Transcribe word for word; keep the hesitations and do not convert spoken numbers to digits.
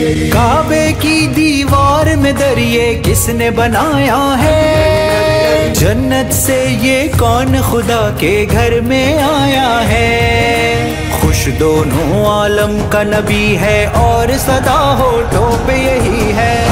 काबे की दीवार में दरिए किसने बनाया है, जन्नत से ये कौन खुदा के घर में आया है। खुश दोनों आलम का नबी है और सदा होठों पे यही है।